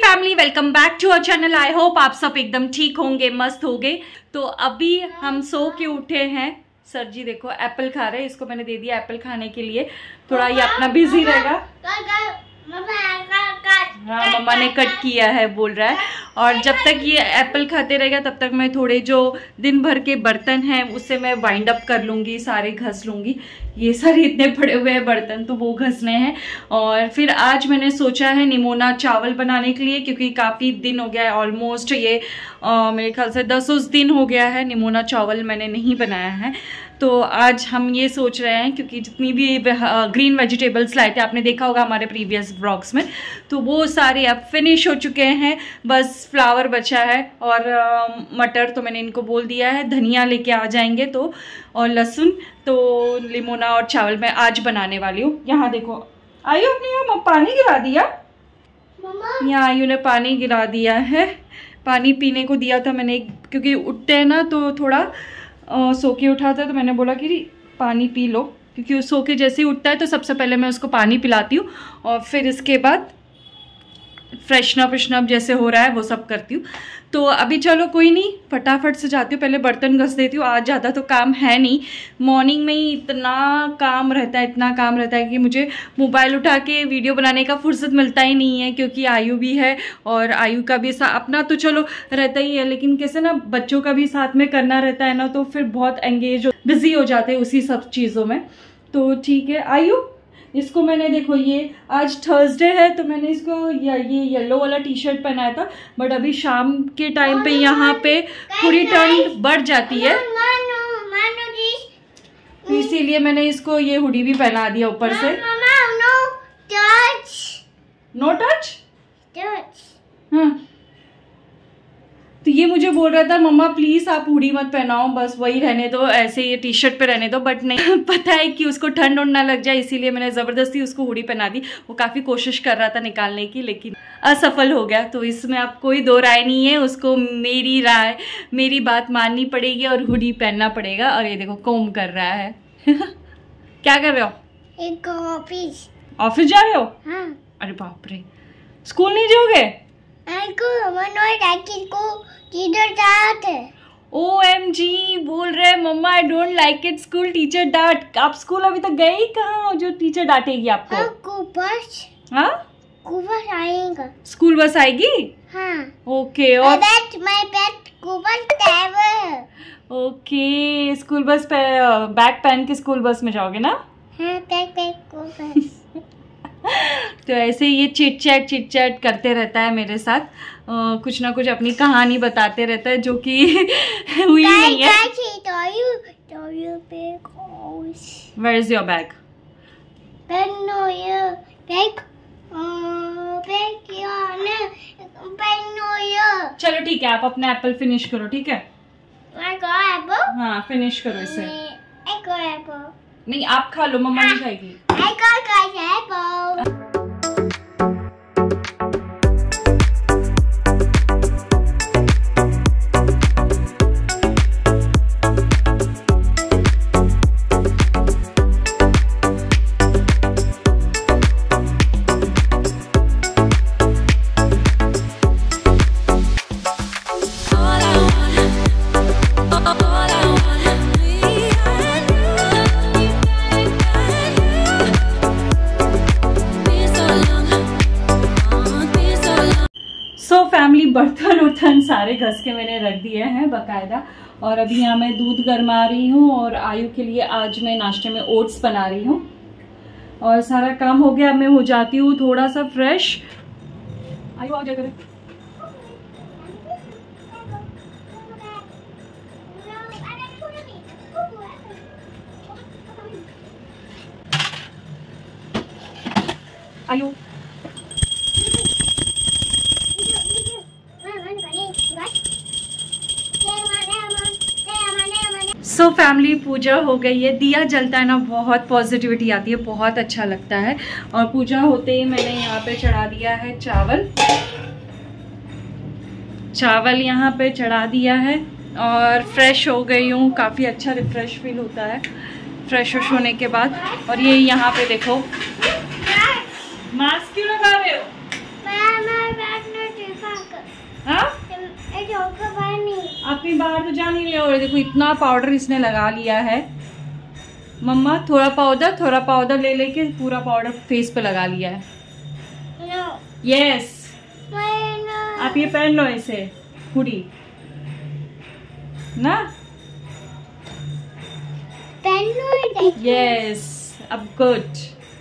Family, welcome back to our channel. I hope आप सब एकदम ठीक होंगे, मस्त होंगे। तो अभी हम सो के उठे हैं। सर जी देखो एप्पल खा रहे हैं, इसको मैंने दे दिया एप्पल खाने के लिए। थोड़ा ये अपना बिजी रहेगा। हाँ मम्मा ने कट किया है बोल रहा है। और जब तक ये एप्पल खाते रहेगा तब तक मैं थोड़े जो दिन भर के बर्तन हैं उससे मैं वाइंड अप कर लूँगी, सारे घस लूँगी। ये सारे इतने पड़े हुए हैं बर्तन तो वो घसने हैं। और फिर आज मैंने सोचा है निमोना चावल बनाने के लिए, क्योंकि काफ़ी दिन हो गया है, ऑलमोस्ट ये मेरे ख्याल से 10 दिन हो गया है निमोना चावल मैंने नहीं बनाया है। तो आज हम ये सोच रहे हैं, क्योंकि जितनी भी ग्रीन वेजिटेबल्स लाए थे आपने देखा होगा हमारे प्रीवियस ब्लॉग्स में, तो वो सारे अब फिनिश हो चुके हैं। बस फ्लावर बचा है और मटर तो मैंने इनको बोल दिया है, धनिया लेके आ जाएंगे तो, और लहसुन। तो लिमोना और चावल मैं आज बनाने वाली हूँ। यहाँ देखो आयु अपने यहाँ पानी गिरा दिया, यहाँ आयु ने पानी गिरा दिया है। पानी पीने को दिया था मैंने, क्योंकि उठते हैं ना तो थोड़ा सो के उठा था, तो मैंने बोला कि पानी पी लो, क्योंकि सो के जैसे ही उठता है तो सबसे पहले मैं उसको पानी पिलाती हूँ और फिर इसके बाद फ्रेशनअप जैसे हो रहा है वो सब करती हूँ। तो अभी चलो कोई नहीं, फटाफट से जाती हूँ, पहले बर्तन घस देती हूँ। आज ज़्यादा तो काम है नहीं, मॉर्निंग में ही इतना काम रहता है कि मुझे मोबाइल उठा के वीडियो बनाने का फुर्सत मिलता ही नहीं है, क्योंकि आयु भी है और आयु का भी अपना तो चलो रहता ही है, लेकिन कैसे ना बच्चों का भी साथ में करना रहता है ना, तो फिर बहुत एंगेज बिजी हो जाते हैं उसी सब चीज़ों में। तो ठीक है आयु, इसको मैंने देखो ये आज थर्सडे है तो मैंने इसको ये येलो वाला टी शर्ट पहनाया था, बट अभी शाम के टाइम पे यहाँ पे थोड़ी ठंड बढ़ जाती है, तो इसीलिए मैंने इसको ये हुडी भी पहना दिया ऊपर से। No touch. हाँ तो ये मुझे बोल रहा था मम्मा प्लीज आप हुडी मत पहनाओ, बस वही रहने दो, ऐसे ये टी शर्ट पे रहने दो, बट नहीं पता है कि उसको ठंड उड़ ना लग जाए, इसीलिए मैंने ज़बरदस्ती उसको हुडी पहना दी। वो काफ़ी कोशिश कर रहा था निकालने की, लेकिन असफल हो गया। तो इसमें अब कोई दो राय नहीं है, उसको मेरी बात माननी पड़ेगी और हुडी पहनना पड़ेगा। और ये देखो कोम कर रहा है क्या कर रहे हो? एक ऑफिस जा रहे हो? हाँ। अरे बाप रे, स्कूल नहीं जाओगे? OMG बोल रहे mamma I don't like it, school teacher डांट। आप स्कूल अभी तक गए ही कहाँ हो जो टीचर डांटेगी आपको? हाँ बस आएगा, स्कूल बस आएगी? हाँ ओके। और ओके स्कूल बस पे बैग पहन के स्कूल बस में जाओगे ना? हाँ, तो ऐसे ये चिट चैट करते रहता है मेरे साथ, कुछ ना कुछ अपनी कहानी बताते रहता है जो कि हुई नहीं है। Where is your bag? चलो ठीक है, आप अपना एप्पल फिनिश करो, ठीक है? हाँ फिनिश करो इसे। नहीं आप खा लो, मम्मा नहीं खाएगी। फैमिली बर्तन उर्तन सारे घस के मैंने रख दिए हैं बकायदा। और अभी यहाँ मैं दूध गरमा रही हूँ और आयु के लिए आज मैं नाश्ते में ओट्स बना रही हूँ। और सारा काम हो गया, मैं हो जाती हूँ थोड़ा सा फ्रेश। आयु आ जा करे। आयु सो फैमिली पूजा हो गई है, दिया जलता है ना, बहुत पॉजिटिविटी आती है, बहुत अच्छा लगता है। और पूजा होते ही मैंने यहाँ पे चढ़ा दिया है चावल यहाँ पे चढ़ा दिया है और फ्रेश हो गई हूँ, काफ़ी अच्छा रिफ्रेश फील होता है फ्रेश होने के बाद। और ये यहाँ पे देखो, मास्क क्यों लगा रहे हो? कहीं बाहर तो जा नहीं रहे। और देखो इतना पाउडर इसने लगा लिया है। मम्मा थोड़ा पाउडर ले लेके पूरा पाउडर फेस पे लगा लिया है। यस आप ये पहन लो ऐसे हुडी ना। यस अब गुड।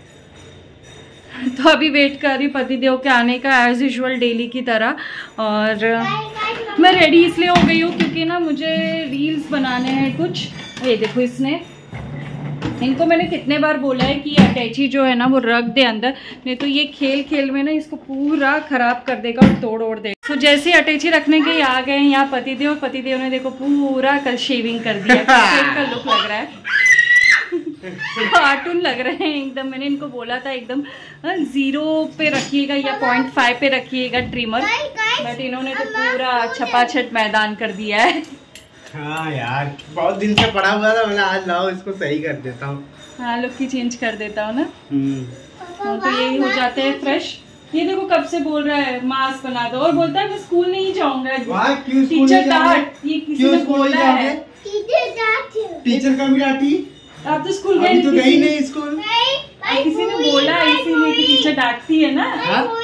तो अभी वेट कर रही पतिदेव के आने का एज यूजुअल डेली की तरह। और मैं रेडी इसलिए हो गई हूँ क्योंकि ना मुझे रील्स बनाने हैं कुछ। ये देखो इनको मैंने कितने बार बोला है कि अटैची जो है ना वो रख दे अंदर, नहीं तो ये खेल में ना इसको पूरा खराब कर देगा और तोड़ देगा। तो जैसे अटैची रखने के आ गए हैं यहाँ पतिदेव ने देखो पूरा कल शेविंग कर दिया। का लुक लग रहा है कार्टून लग रहे हैं एकदम। मैंने इनको बोला था एकदम 0 पे रखिएगा या 0.5 पे रखिएगा ट्रिमर, बट इन्होंने तो पूरा छपाछट मैदान कर दिया है। हाँ यार बहुत दिन से पड़ा हुआ था, मैंने आज लाओ इसको सही कर देता हूँ। हाँ लुक की चेंज कर देता हूँ ना। तो यही हो जाते हैं फ्रेश। ये देखो कब से बोल रहा है मास्क बना दो और बोलता है मैं स्कूल नहीं जाऊंगा। टीचर डांट, ये किसी ने बोला है। टीचर का भी डांटी। आप तो स्कूल गई तो गई नहीं स्कूल। किसी ने बोला इसीलिए कि टीचर डांटती है ना।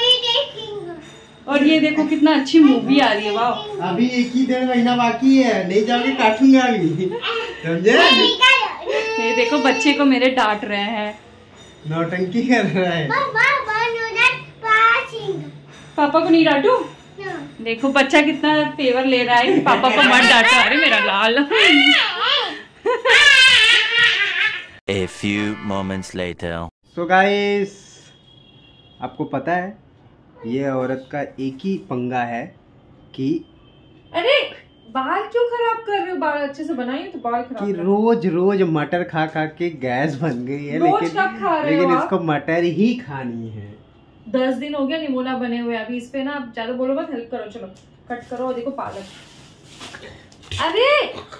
और ये देखो कितना अच्छी मूवी आ रही है। वाह अभी 1 ही 1.5 महीना बाकी है, नहीं जाके काटूंगा अभी, समझे। ये देखो बच्चे को मेरे डांट रहे हैं, नौटंकी कर रहा है। पापा को नहीं डांटू। देखो बच्चा कितना फेवर ले रहा है, पापा को मत डांटो। अरे मेरा लाल। A few moments later. So guys, आपको पता है ये औरत का एक ही पंगा है कि अरे बाल क्यों खराब कर रहे हो? बाल अच्छे से बनाइए तो बाल खराब कि रोज मटर खा के गैस बन गई है। लेकिन इसको मटर ही खानी है। 10 दिन हो गया निमोना बने हुए। अभी इस पे ना आप ज्यादा बोलो मत, हेल्प करो। चलो कट करो। और देखो पालक। अरे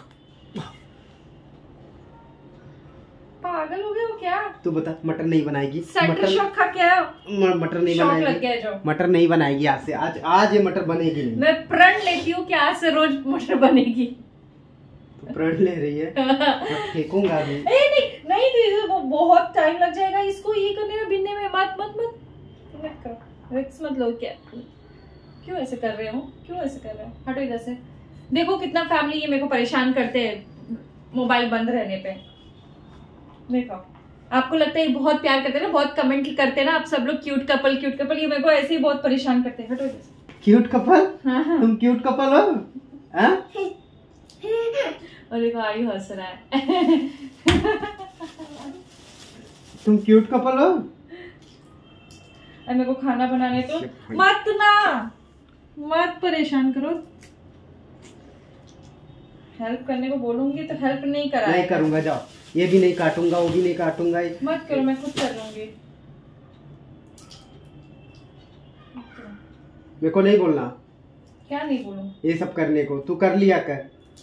पागल हो गए हो क्या? तू बता मटर नहीं बनाएगी? मटर शौक खा क्या? मटर नहीं बनाएगी। लग गया जो मटर नहीं बनाएगी आज से। आज ये मटर बनेगी नहीं। मैं प्रण लेती हूँ कि आज से रोज मटर बनेगी। तो प्रण ले रही है? मैं फेंकूंगा भी। नहीं वो बहुत टाइम लग जाएगा इसको ये करने में, बिनने में। मत करो, रिस्क मत लो। क्या क्यों ऐसे कर रहे हो? हटो इधर से। देखो कितना फैमिली ये मेरे को परेशान करते हैं मोबाइल बंद रहने पे। देखो आपको लगता है बहुत प्यार करते हैं ना, बहुत कमेंट करते हैं ना आप सब लोग, क्यूट कपल। ये मेरे को ऐसे ही बहुत परेशान करते हैं। हटो इधर से। Cute couple? हाँ। तुम क्यूट कपल हो? और देखो आई हंस रहा है। तुम क्यूट कपल हो? मेरे को खाना बनाने तो मत परेशान करो। हेल्प करने को बोलूंगी तो हेल्प नहीं करा। नहीं करूंगा, जाओ। ये भी नहीं काटूंगा, वो भी नहीं काटूंगा। मत करो, मैं खुद कर लूंगी। मेरे को नहीं बोलना। क्या नहीं बोलूं? ये सब करने को तू कर लिया कर।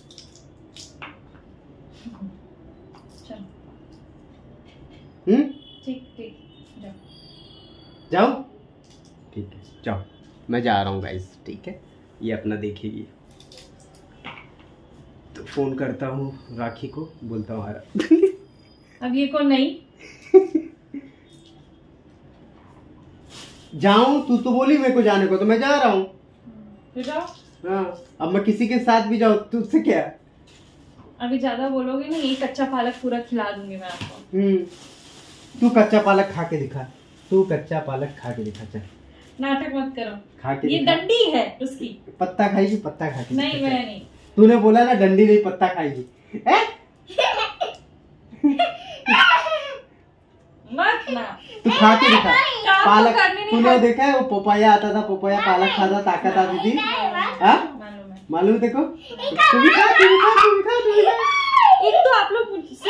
ठीक जाओ। ठीक है जाओ, मैं जा रहा हूँ गाइस। ठीक है ये अपना देखेगी। तो फोन करता हूँ राखी को, बोलता हूँ अब ये कौन नहीं जाऊं? तू तो बोली मेरे को जाने को, तो मैं जा रहा हूँ। तो जाओ। हाँ अब मैं किसी के साथ भी जाऊँ तुझसे क्या? अभी ज्यादा बोलोगे ना, ये कच्चा पालक पूरा खिला दूंगी मैं आपको। तू कच्चा पालक खा के दिखा। चल नाटक मत करो। खा के ये डंडी है उसकी। पत्ता खाएगी? पत्ता खा के नहीं मैं नहीं। तूने बोला ना डंडी नहीं पत्ता खाएगी। मत ना। तू खा के दिखा पालक। तूने देखा है वो पोपाया आता था, पोपाया पालक खाता, ताकत आती थी। मालूम देखो। तू भी खा। एक तो आप लोग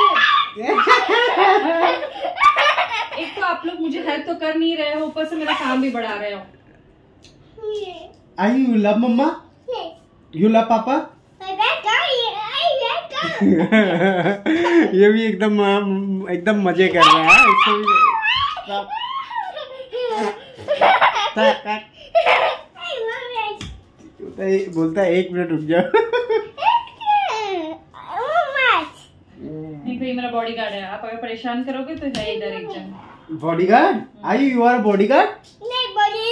मुझे हेल्प तो कर नहीं रहे हो, ऊपर से मेरा काम भी बढ़ा रहे हो। Are you love mamma? You love पापा? ये भी एकदम मजे कर रहा है। इसको भी बोलता है 1 मिनट रुक जाओ। बॉडीगार्ड है, आप अगर परेशान करोगे तो है इधर एक जन। Bodyguard? I you are bodyguard? नहीं बॉडी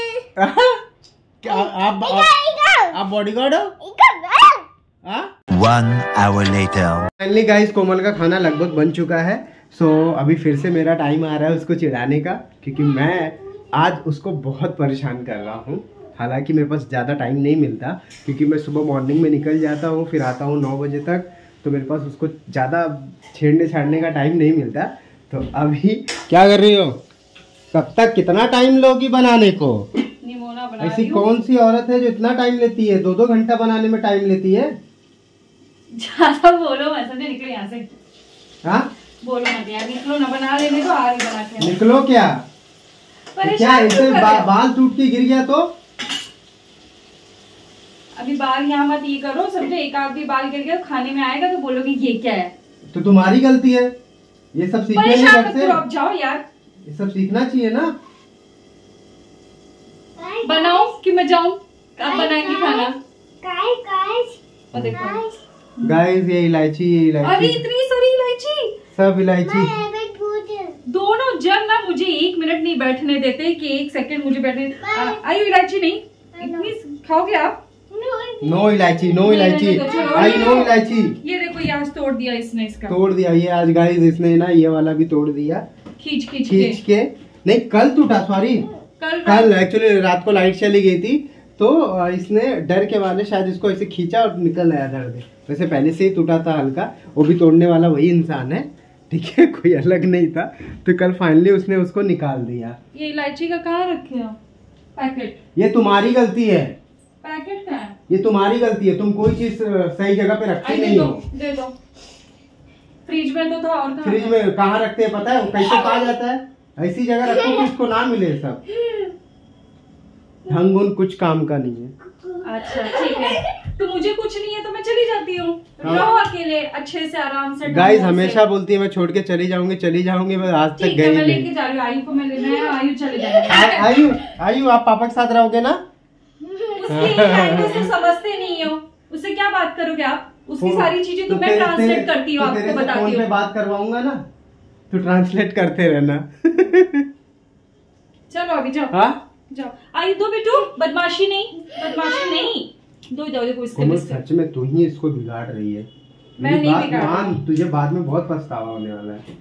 आप बॉडीगार्ड हो? 1 hour later. Finally guys Komal का खाना लगभग बन चुका है। सो अभी फिर से मेरा टाइम आ रहा है उसको चिढ़ाने का, क्योंकि मैं आज उसको बहुत परेशान कर रहा हूँ। हालांकि मेरे पास ज़्यादा टाइम नहीं मिलता, क्योंकि मैं सुबह मॉर्निंग में निकल जाता हूँ, फिर आता हूँ 9 बजे तक, तो मेरे पास उसको ज़्यादा छेड़ने छाड़ने का टाइम नहीं मिलता। तो अभी क्या कर रही हो? कब तक कितना टाइम लोगी बनाने को? ऐसी कौन सी औरत है जो इतना टाइम लेती है? 2-2 घंटा बनाने में टाइम लेती है। ज्यादा बोलो मत, समझे? निकलो यहाँ से। हाँ बोलो मत यार, निकलो ना, बना लेने तो आ रही बना के। निकलो क्या? क्या ऐसे बाल टूट के गिर गया तो? अभी बाल यहाँ मत ये करो, समझे? एक आध भी बाल गिर गया खाने में आएगा तो बोलोगे ये क्या है। तो तुम्हारी गलती है, ये सब सीखने नहीं करते। आप जाओ यार, ये सब सीखना चाहिए ना। बनाओ कि मैं जाऊं? आप बनाएंगे खाना? गाइस ये इलायची, ये इलायची। अरे इतनी सारी इलायची, सब इलायची। दोनों जन ना मुझे 1 मिनट नहीं बैठने देते कि 1 सेकंड मुझे बैठने। आई इलायची नहीं, इतनी खाओगे आप? नो इलायची, नो इलायची, आई नो इलायची। ये देखो ये आज तोड़ दिया इसने, इसका तोड़ दिया ये आज गाइस इसने ना, ये वाला भी तोड़ दिया खींच के। नहीं कल टूटा, सॉरी कल एक्चुअली रात को लाइट चली गई थी, तो इसने डर के वाले शायद इसको ऐसे खींचा और निकल आया दर्द। वैसे पहले से ही टूटा था हल्का, वो भी तोड़ने वाला वही इंसान है, ठीक है, कोई अलग नहीं था। तो कल फाइनली उसने उसको निकाल दिया। ये इलायची का कहाँ रखे हो पैकेट? ये तुम्हारी गलती है। पैकेट कहाँ है? ये तुम्हारी गलती है, तुम कोई चीज सही जगह पे रखते नहीं हो। दे दो, फ्रिज में तो था। और फ्रिज में कहाँ रखते हैं पता है? वो कैसे कहा जाता है? ऐसी जगह रखो कि उसको ना मिले सब। ढंग उन कुछ काम का नहीं है। अच्छा ठीक है, तो मुझे कुछ नहीं है तो मैं चली जाती हूँ। रहो अकेले अच्छे से आराम से। गाइस हमेशा बोलती है मैं छोड़ के चली जाऊंगी, बस आज तक गई नहीं। लेके जा रही हूँ आयु को, मैं लेना है, आयु चले जाएगी। आयु आप पापा के साथ रहोगे ना? उसकी समझते नहीं हो, उससे क्या बात करोगे आप? उसकी सारी चीजें तो मैं ट्रांसलेट करती हूँ, आपको बताती हूँ। बात करवाऊंगा ना, तो ट्रांसलेट करते रहना। चलो अभी जाओ। हाँ जाओ आयु दो बेटू, बदमाशी नहीं। दो इसको। सच में तू ही इसको बिगाड़ रही है। मैं नहीं बिगाड़ रही। तुझे बाद में बहुत पछतावा होने वाला है।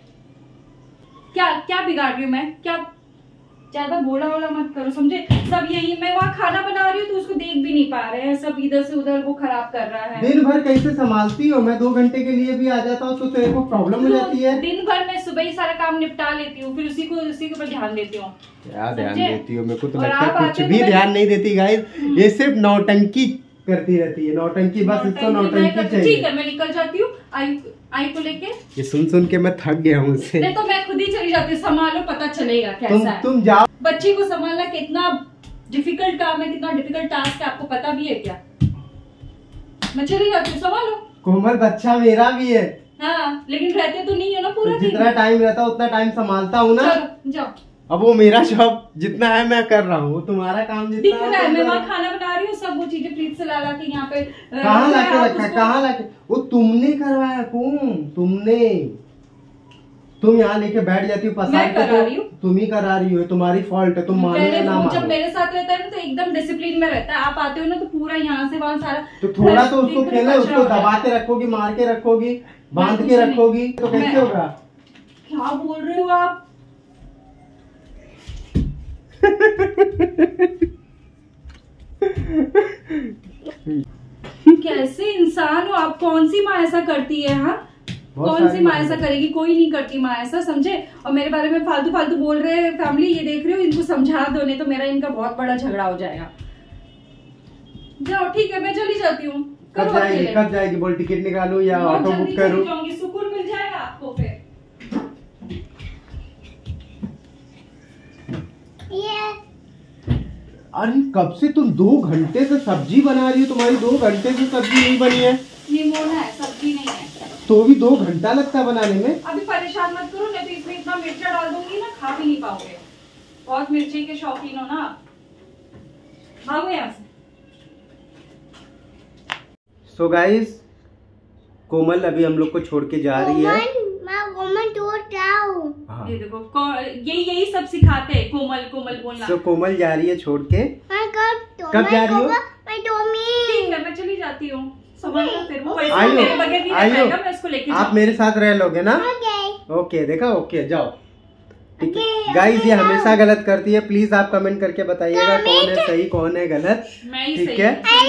क्या बिगाड़ रही हूँ मैं? क्या ज्यादा बोला मत करो, समझे? सब यही, मैं वहाँ खाना बना रही हूँ तो उसको देख भी नहीं पा रहे हैं, सब इधर से उधर वो खराब कर रहा है। दिन भर कैसे संभालती हो? मैं 2 घंटे के लिए भी आ जाता हूँ तो तेरे को प्रॉब्लम हो जाती है। दिन भर मैं सुबह ही सारा काम निपटा लेती हूँ, फिर उसी के ऊपर ध्यान देती हूँ। क्या ध्यान देती हो? मेरे को तो लगता है कुछ भी ध्यान नहीं देती गाइस, ये सिर्फ नौटंकी करती रहती है। नौटंकी, बस इसको नौटंकी चाहिए। ठीक है मैं निकल जाती हूँ आई को लेके। ये सुन के मैं थक गया हूँ उससे। तो मैं खुद ही चली जाती हूँ, संभालो, पता चलेगा कैसा है। तुम जाओ। बच्ची को संभालना कितना डिफिकल्ट काम है, कितना डिफिकल्ट टास्क है, आपको पता भी है क्या? मैं चली जाती हूँ, संभालो। कोमल बच्चा मेरा भी है। हाँ लेकिन रहते तो नहीं है ना पूरा। जितना टाइम रहता उतना टाइम संभालता हूँ ना। जाओ। अब वो मेरा जॉब जितना है मैं कर रहा हूँ, तुम्हारा काम जितना है। मैं वहाँ खाना बना रही हूँ, सब वो चीजें फ्रिज से ला के यहाँ पे कहाँ लाके रखा? कहाँ लाके? वो तुमने करवाया। तुम यहाँ लेके बैठ जाती हो पसार के, तो तुम ही करा रही हो, तुम्हारी फॉल्ट है। तुम मानो या ना मानो। जब मेरे साथ रहता है ना तो एकदम डिसिप्लिन में रहता है, आप आते हो ना तो पूरा यहाँ से वहाँ सारा। तो थोड़ा तो उसको खेला, उसको दबा के रखोगी, मार के रखोगी, बांध के रखोगी, तो कैसे होगा? क्या बोल रहे हो आप? कैसे इंसान हो आप? कौन सी माँ ऐसा करती है? हाँ कौन सी माँ ऐसा करेगी? कोई नहीं करती माँ ऐसा, समझे? और मेरे बारे में फालतू बोल रहे हैं। फैमिली ये देख रहे हो, इनको समझा दो, नहीं तो मेरा इनका बहुत बड़ा झगड़ा हो जाएगा। जाओ ठीक है मैं चली जाती हूँ। कब जाएगी? बोल टिकट निकालू या ऑटो बुक करूँ? सुकून मिल जाएगा आपको फिर। अरे कब से तुम 2 घंटे से सब्जी बना रही हो? तुम्हारी 2 घंटे से सब्जी नहीं बनी है। निमोना है, सब्जी नहीं है। तो भी 2 घंटा लगता है बनाने में। अभी परेशान मत करो, नहीं तो इसमें इतना मिर्चा डाल दूंगी ना, खा भी नहीं पाओगे। बहुत मिर्ची के शौकीन हो ना। भागो यहाँ से। सो गाइस कोमल अभी हम लोग को छोड़ के जा रही है। हाँ। ये देखो यही सब सिखाते हैं, कोमल कोमल बोलना। तो कोमल जा रही है छोड़ के। कब जा रही हो? ठीक है, मैं चली जाती हूँ। फिर वो वैसे आइयो, मेरे बगैर नहीं आइयो। रहेगा, मैं इसको लेके आप मेरे साथ रह लोगे ना? ओके देखा, ओके जाओ। ठीक है गाइस, ये हमेशा गलत करती है। प्लीज आप कमेंट करके बताइएगा कौन है सही कौन है गलत। मैं ही ठीक सही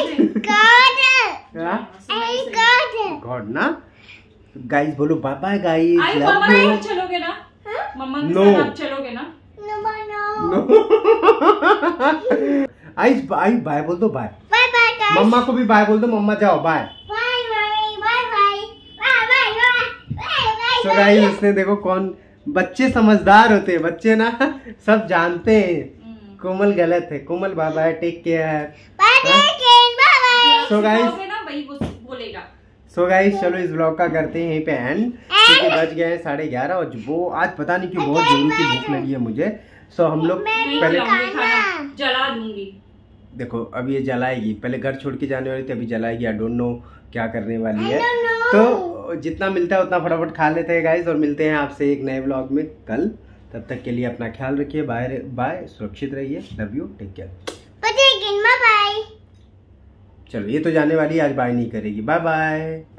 है हूँ। गॉड ना। गाइस बोलो bye bye guys, mamma love के यू। साथ चलोगे ना? मम्मा के No. साथ आप चलोगे ना? आइस बाय बोल दो, बाय। मम्मा को भी बाय बोल दो, मम्मा जाओ बाय। तो गाइस उसने देखो कौन, बच्चे समझदार होते हैं, बच्चे ना सब जानते हैं कोमल गलत है। Komal bye bye, take care. So guys वही बोलेगा। सो गाइस चलो इस ब्लॉग का करते हैं यहीं पे एंड, क्योंकि बज गए हैं 11:30 और वो आज पता नहीं क्यों बहुत जोरों की भूख लगी है मुझे। सो हम लोग पहले जला दूंगी। देखो अब ये जलाएगी, पहले घर छोड़ के जाने वाली थी, अभी जलाएगी। आई डोंट नो क्या करने वाली है। तो जितना मिलता है उतना फटाफट खा लेते हैं गाइस, और मिलते हैं आपसे एक नए ब्लॉग में कल। तब तक के लिए अपना ख्याल रखिए, बाय बाय, सुरक्षित रहिए, love you, take care. Bye. चलो ये तो जाने वाली है, आज बाय नहीं करेगी। Bye bye.